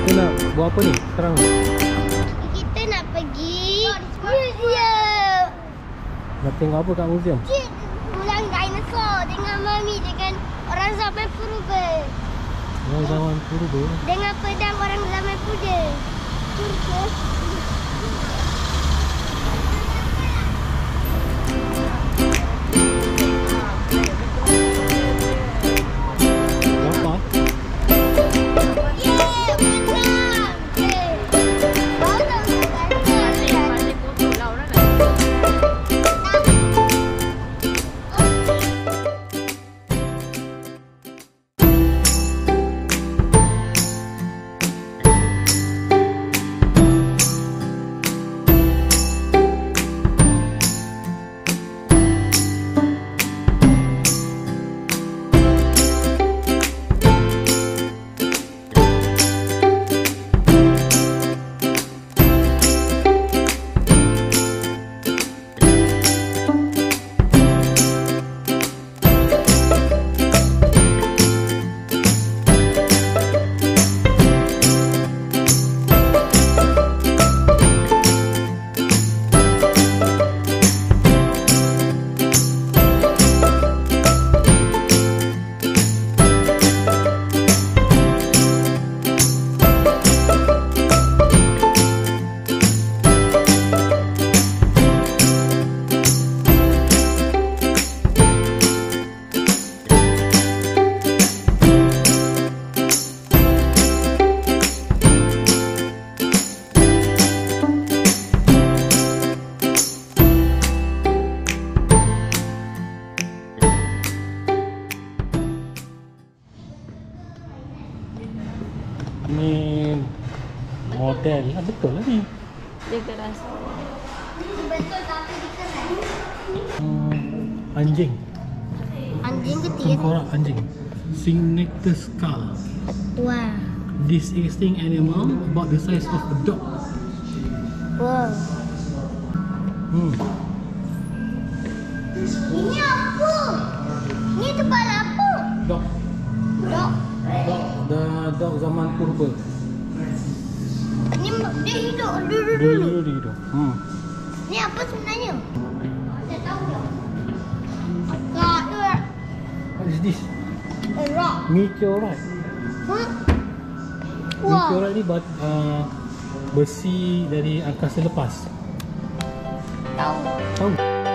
Kita nak buat apa ni sekarang? Kita nak pergi museum. Nak tengok apa kat museum? Tulang dinosaur dengan mami dengan orang zaman purba. Orang zaman purba. Dengan pedang orang zaman purba. Ni model lah, betul lah ni. Dia keras. Betul tapi dikeras. Anjing. Anjing ke tiga? Tengkorak anjing. Signature skull. Wah. This extinct animal about the size of a dog. Wow. Ini apa? Ini kepala apa? Dog. Dog. Dog zaman purba. Ini dia hidup dulu. Dia hidup. Ini apa sebenarnya? Saya tahu tak? Rock tu. What is this? A rock. Meteorite. Huh? Wah. Meteorite ni besi dari angkasa lepas. Tahu. Tahu.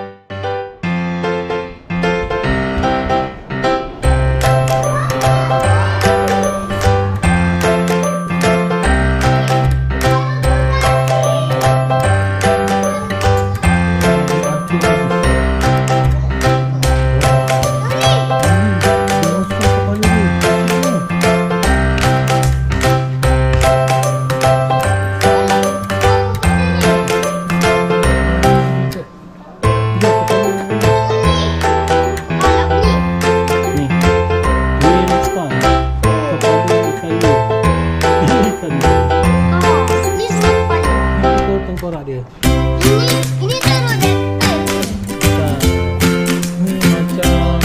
Tengkorak dia. Ini taruh dia. Ni macam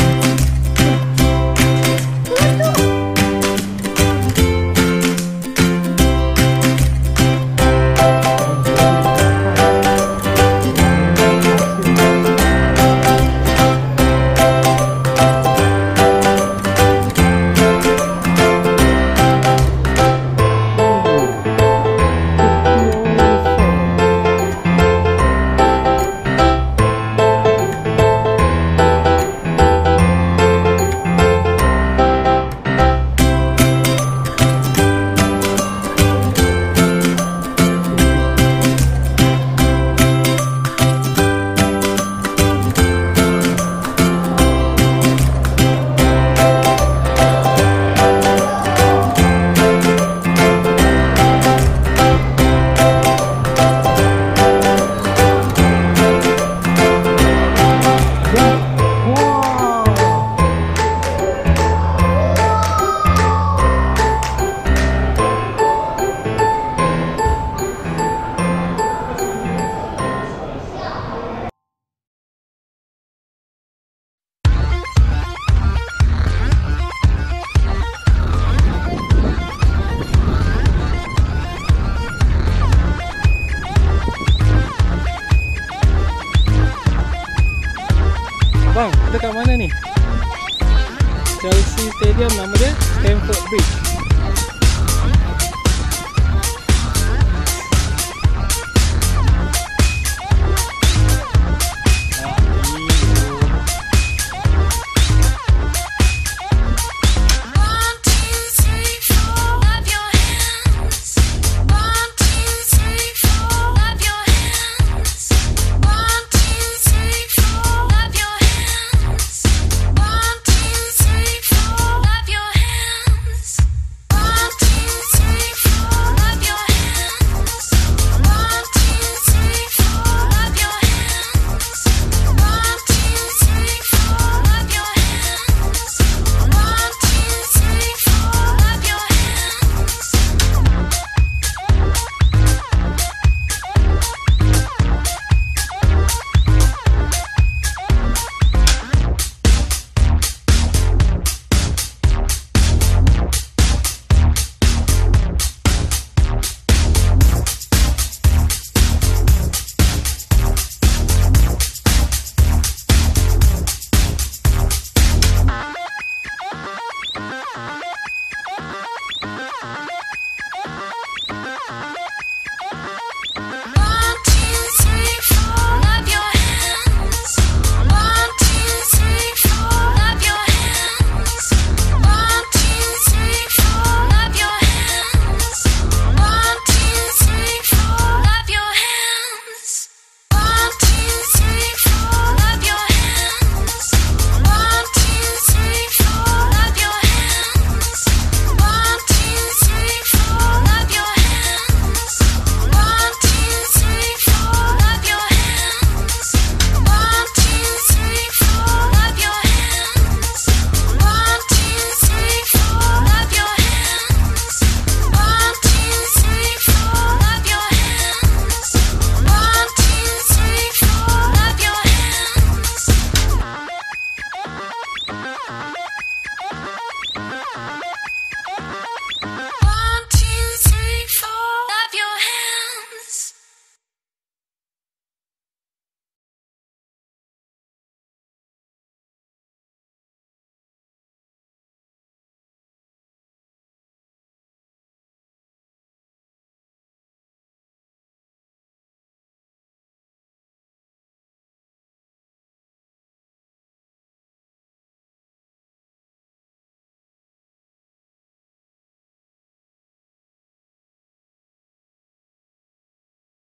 stadium nama dia Stamford Bridge.